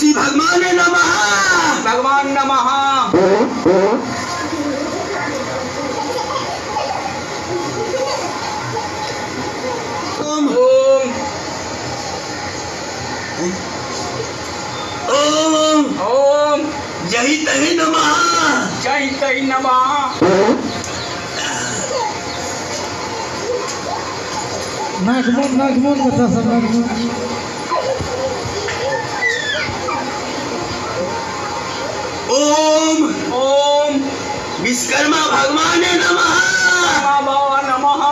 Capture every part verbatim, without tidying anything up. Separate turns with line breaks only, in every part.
श्री भगवान नमः।
भगवान नमः।
ओम
ओम
ओम
ओम
यही तही नमः।
जय तै नमः।
नागमन नागमन बता सब नागमन।
ओम
ओम
विश्वकर्मा भगवान नमः।
बाबा नमः।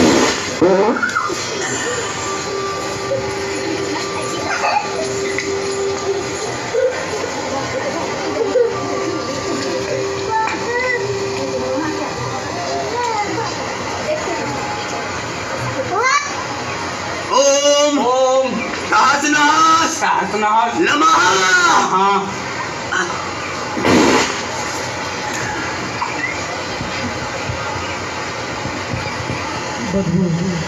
ओम
ओम
सहस्रनाश
सहस्रनाश
नमः।
हाँ
बदबू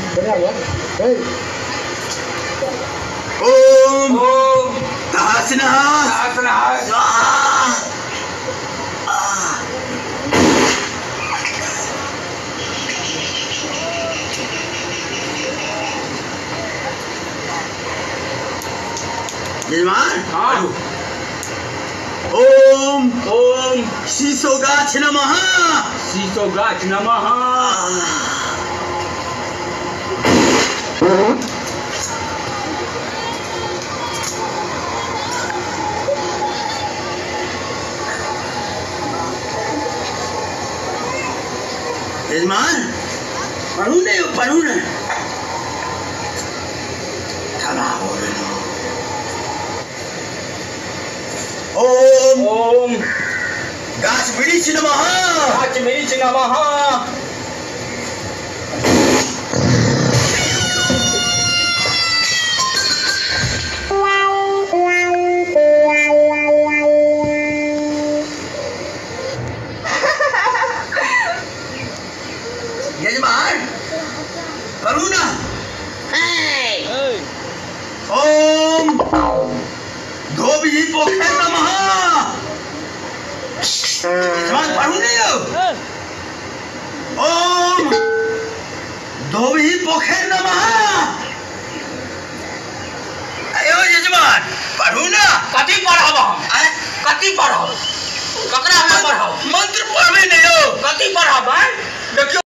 ओम
ओम
सहस्रनाश
सहस्रनाश
स्वाहा। यजमान
हाँ
ओम
ओम
शीशो गाछ नमः।
शीशो गाछ नमः।
यजमान पढ़ू नहीं पढ़ू नहीं खड़ा हो रहे ओम
ओम
गाछ वृक्ष नमः।
गाछ वृक्ष नमः।
यजमान करू ना ओम धोबी पोखर नमः। यजमान पढ़ू नहीं हो ओम धोबी पोखर नमः। अयो यजमान पढ़ू ना।
कथी पढ़ब हम कथी पढ़ब ककरा हम पढ़ब
मंत्र पढ़बे नहीं हो।
कथी पढ़ब देखियो।